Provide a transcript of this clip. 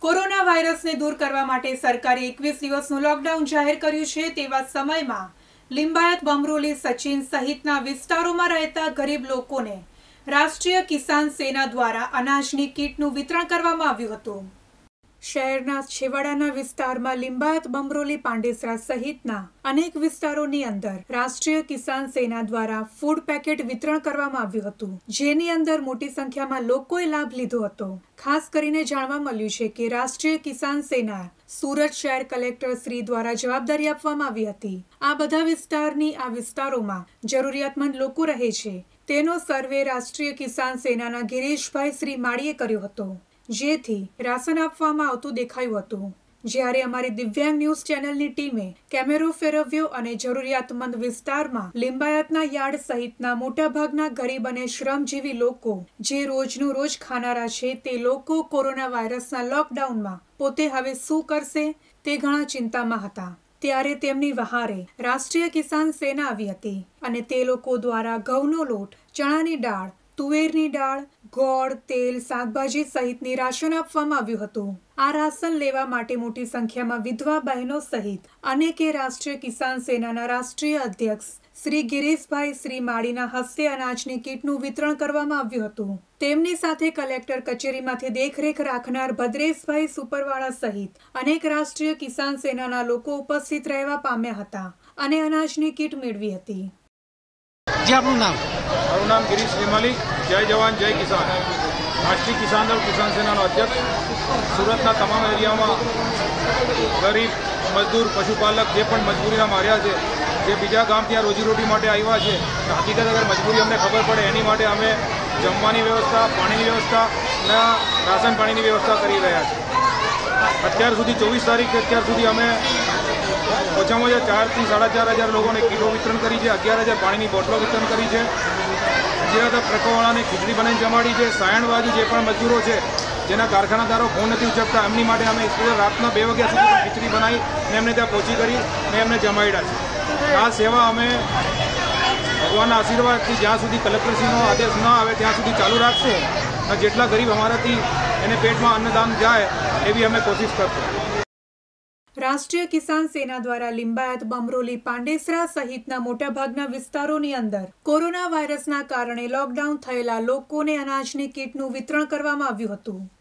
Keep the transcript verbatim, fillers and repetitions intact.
Corona વાયરસને દૂર કરવા માટે સરકારે એકવીસ દિવસનું લોકડાઉન જાહેર કર્યું છે। તેવા સમયમાં લિંબાયત, બમરોલી, સચિન સહિતના વિસ્તારોમાં રહેતા ગરીબ લોકોને રાષ્ટ્રીય કિસાન સેના દ્વારા અનાજની કીટનું વિતરણ કરવામાં આવ્યું હતું। શહેરના છેવાડાના વિસ્તારમાં લિંબાયત, બમરોલી, પાંડેસરા સહિતના અનેક વિસ્તારોની અંદર રાષ્ટ્રીય કિસાન સેના દ્વારા ફૂડ પેકેટ વિતરણ કરવામાં આવ્યું હતું, જેની અંદર મોટી સંખ્યામાં લોકોએ લાભ લીધો હતો। ખાસ કરીને જાણવા મળ્યું છે કે રાષ્ટ્રીય કિસાન સેના સુરત શહેર કલેક્ટર શ્રી દ્વારા જવાબદારી આપવામાં આવી હતી। આ બધા વિસ્તારની આ વિસ્તારોમાં જરૂરિયાતમંદ લોકો રહે છે, તેનો સર્વે રાષ્ટ્રીય કિસાન સેનાના ગિરીશભાઈ શ્રી માળીએ કર્યો હતો, જેથી રાશન આપવામાં આવતું દેખાયું હતું। જ્યારે અમારી દિવ્યાંગ ન્યૂઝ ચેનલની ટીમે કેમેરો ફેરવ્યો અને જરૂરિયાતમંદ વિસ્તારમાં લિંબાયતના યાર્ડ સહિતના મોટાભાગના ગરીબ અને શ્રમજીવી લોકો જે રોજનું રોજ ખાનારા છે, તે લોકો કોરોના વાયરસના લોકડાઉનમાં પોતે હવે શું કરશે તે ઘણા ચિંતામાં હતા। ત્યારે તેમની વહારે રાષ્ટ્રીય કિસાન સેના આવી હતી અને તે લોકો દ્વારા ઘઉંનો લોટ, ચણાની દાળ, તુવેરની દાળ, ગોળ, તેલ, શાકભાજી સહિતની રાશન આપવામાં આવ્યું હતું। આ રાશન લેવા માટે મોટી સંખ્યામાં વિધવા બહેનો સહિત અનેકે રાષ્ટ્રીય કિસાન સેનાના રાષ્ટ્રીય અધ્યક્ષ શ્રી ગિરીશભાઈ શ્રી માળીના હસ્તે અનાજની કીટનું વિતરણ કરવામાં આવ્યું હતું। તેમની સાથે કલેક્ટર કચેરીમાંથી દેખરેખ રાખનાર ભદ્રેશભાઈ સુપરવાળા સહિત અનેક રાષ્ટ્રીય કિસાન સેનાના લોકો ઉપસ્થિત રહેવા પામ્યા હતા અને અનાજની કીટ મેળવી હતી। जी आपનું नाम? મારું નામ ગિરીશ વિમાલી। જય જવાન જય કિસાન। રાષ્ટ્રીય કિસાન દળ કિસાન સેનાનો અધ્યક્ષ। સુરતના તમામ એરિયામાં ગરીબ, મજદૂર, પશુપાલક જે પણ મજબૂરીના માર્યા છે, જે બીજા ગામ ત્યાં રોજીરોટી માટે આવ્યા છે, હકીકત અગર મજબૂરી અમને ખબર પડે એની માટે અમે જમવાની વ્યવસ્થા, પાણીની વ્યવસ્થા અને રાશન પાણીની વ્યવસ્થા કરી રહ્યા છીએ। અત્યાર સુધી ચોવીસ તારીખ અત્યાર સુધી અમે ઓછામાં ઓછા ચારથી સાડા ચાર હજાર લોકોને કીટો વિતરણ કરી છે, અગિયાર હજાર પાણીની બોટલો વિતરણ કરી છે, અગિયાર પ્રકોવાળાને ખીચડી બનાવીને જમાડી છે। સાયણ બાજુ જે પણ મજદૂરો છે, જેના કારખાનાદારો ફોન નથી ઉચકતા, એમની માટે અમે રાતના બે વાગ્યા સુધી ખીચડી બનાવી ને એમને ત્યાં પહોંચી કરી ને એમને જમાડ્યા છે। આ સેવા અમે ભગવાનના આશીર્વાદથી જ્યાં સુધી કલેક્ટરશ્રીનો આદેશ ન આવે ત્યાં સુધી ચાલુ રાખશું અને જેટલા ગરીબ અમારાથી એને પેટમાં અન્નદાન જાય એવી અમે કોશિશ કરશું। રાષ્ટ્રીય કિસાન સેના દ્વારા લિંબાયત, બમરોલી, પાંડેસરા સહિતના મોટાભાગના વિસ્તારોની અંદર કોરોના વાયરસના કારણે લોકડાઉન થયેલા લોકોને અનાજની કીટનું વિતરણ કરવામાં આવ્યું હતું।